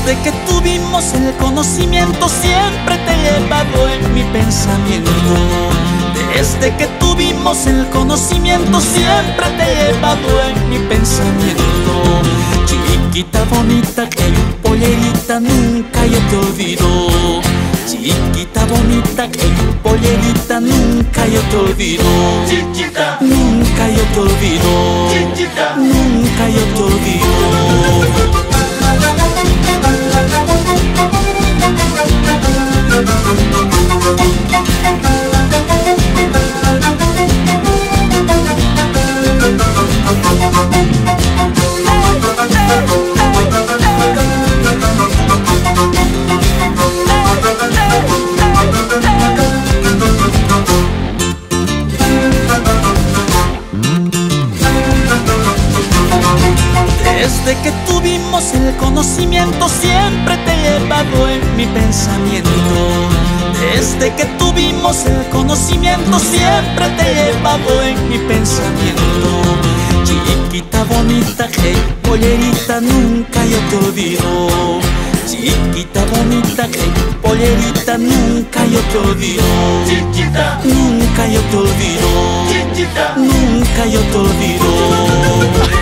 Desde que tuvimos el conocimiento siempre te he llevado en mi pensamiento. Desde que tuvimos el conocimiento siempre te he llevado en mi pensamiento. Chiquita bonita, que pollerita, nunca yo te olvido. Chiquita bonita, que pollerita, nunca yo te olvido. Chiquita, Nunca yo te olvido. chiquita, Nunca yo te olvido. Desde que tuvimos el conocimiento siempre te he llevado en mi pensamiento. Desde que tuvimos el conocimiento siempre te he llevado en mi pensamiento. Chiquita bonita, hey pollerita, nunca yo te olvido. Chiquita bonita, hey pollerita, nunca yo te olvido. chiquita, Nunca yo te olvido. chiquita. Nunca yo te olvido.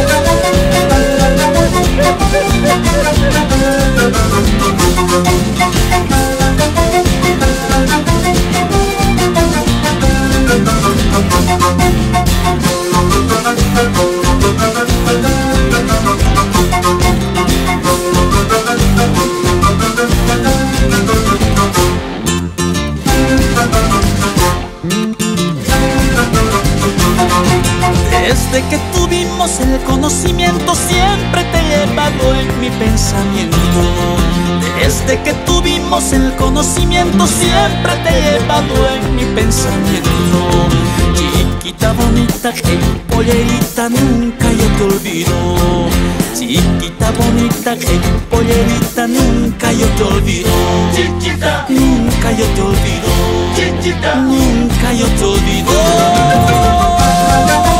Desde que tuvimos el conocimiento siempre te he llevado en mi pensamiento. Desde que tuvimos el conocimiento siempre te he llevado en mi pensamiento. Chiquita bonita, hey pollerita, nunca yo te olvido. Chiquita bonita, hey pollerita, nunca yo te olvido. Chiquita, Nunca yo te olvido. chiquita. Nunca yo te olvido.